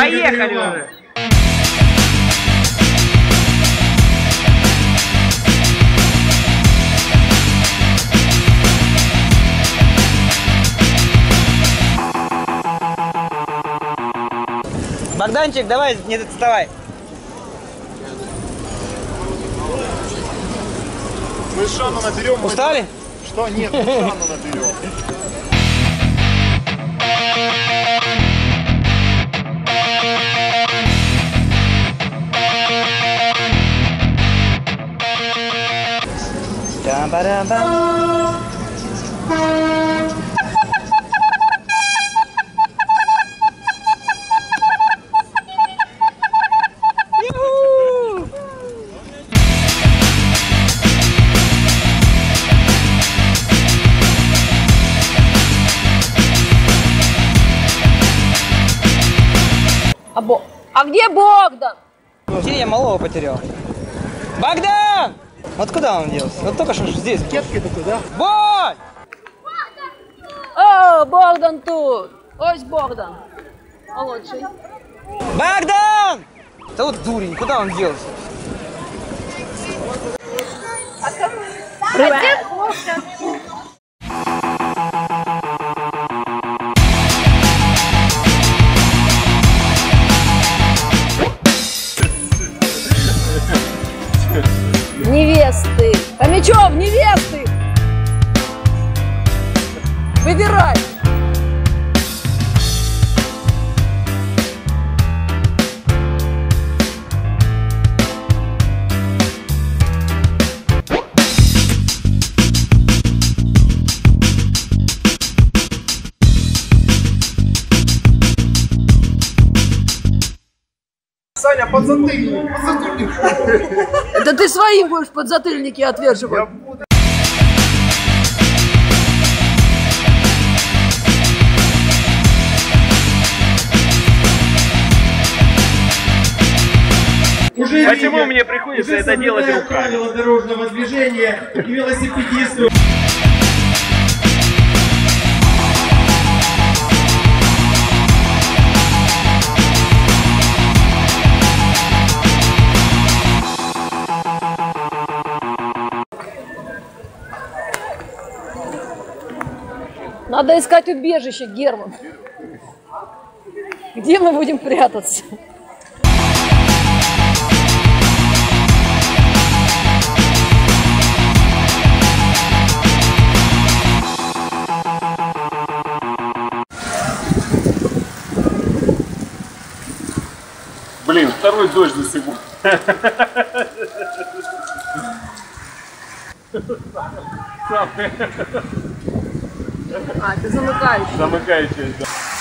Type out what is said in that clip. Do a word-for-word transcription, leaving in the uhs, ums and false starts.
Поехали уже. Богданчик, давай, не отставай. Мы Шану наберем. Устали? Что? Нет, мы Шану наберем. Там-барам-бам. А, Бо... а где Богдан? Где я малого потерял? Богдан! Вот куда он делся? Вот только что здесь. Кетки такой, да? Бой! О, Богдан тут. Ось Богдан. Молодший. Богдан! Да вот дурень, куда он делся? Привет. Невесты. Хомячев, невесты. Выбирай. Саня, подзатыльник, подзатыльник. Да ты своим будешь подзатыльники отверживать. Я буду. Уже Почему видят, мне приходится уже это делать соблюдая руками? правила дорожного движения и велосипедисту. Надо искать убежище, Герман. Где мы будем прятаться? Блин, второй дождь за сегодня. А, ты замыкаешь. Замыкающая, да.